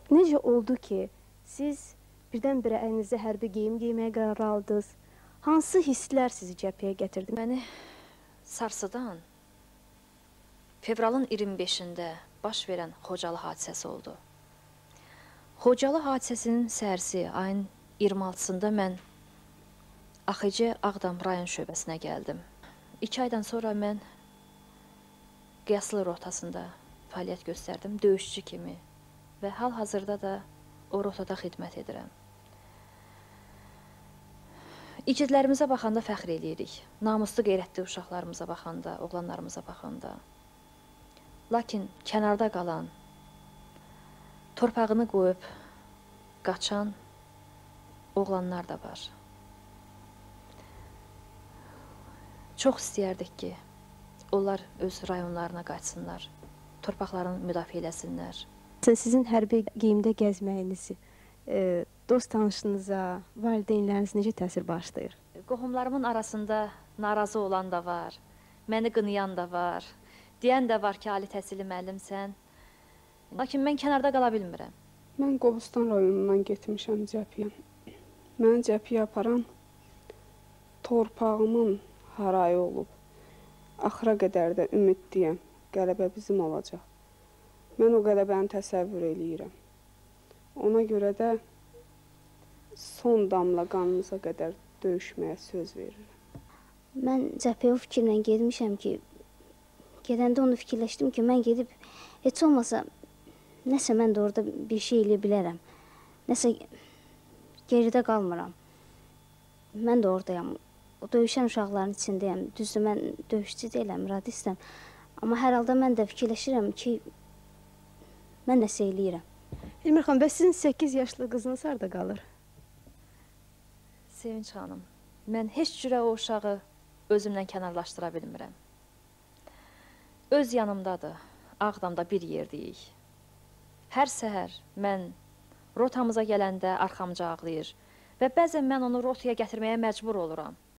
Necə oldu ki, siz birdən-birə əlinizə hərbi geyim giyməyə qərar aldınız? Hansı hisslər sizi cəbhəyə gətirdi? Məni sarsıdan fevralın 25-də baş verən Xocalı hadisəsi oldu. Xocalı hadisəsinin səhərsi ayın 26-sında mən AXC Ağdam rayon şöbəsinə gəldim. 2 aydan sonra mən Qiyaslı rotasında fəaliyyət göstərdim, döyüşçü kimi və hal-hazırda da o rotada xidmət edirəm. İgidlərimizə baxanda fəxr eləyirik, namuslu qeyrətli uşaqlarımıza baxanda, oğlanlarımıza baxanda. Lakin kənarda qalan, torpağını qoyub qaçan oğlanlar da var. Çox istəyərdik ki, onlar öz rayonlarına qaçsınlar, torpaqlarını müdafiə eləsinlər. Sizin hərbi geyimdə gəzməyinizi dost tanışınıza, valideynləriniz necə təsir bağışlayır? Qohumlarımın arasında narazı olan da var, məni qınayan da var, deyən də var ki, ali təhsilli müəllimsən. Lakin mən kənarda qala bilmirəm. Mən Qobustan rayonundan getmişəm cəbhəyə. Məni cəbhəyə aparan torpağımın harayı olub. Axıra qədər də ümidliyəm, qələbə bizim olacaq. Mən o qələbəni təsəvvür eləyirəm. Ona görə də son damla qanımıza qədər döyüşməyə söz verirəm. Mən cəbhəyə o fikirlə gedmişəm ki, gedəndə onu fikirləşdim ki, mən gedib heç olmasa nəsə mən də orada bir şey eləyə bilərəm. Nəsə geridə qalmıram. Mən də oradayam. O döyüşən uşaqların içindəyəm. Düzdür, mən döyüşçü deyiləm, radistəm. Amma hər halda mən də fikirləşirəm ki, mən nəsə eləyirəm. Elmir xanım, bəs sizin 8 yaşlı qızınız harada qalır? Sevinç xanım, mən heç cürə o uşağı özümlə kənarlaşdıra bilmirəm. Öz yanımdadır, Ağdamda bir yerdəyik. Hər səhər mən rotamıza gələndə arxamca ağlayır və bəzən mən onu rotaya gətirməyə məcbur oluram.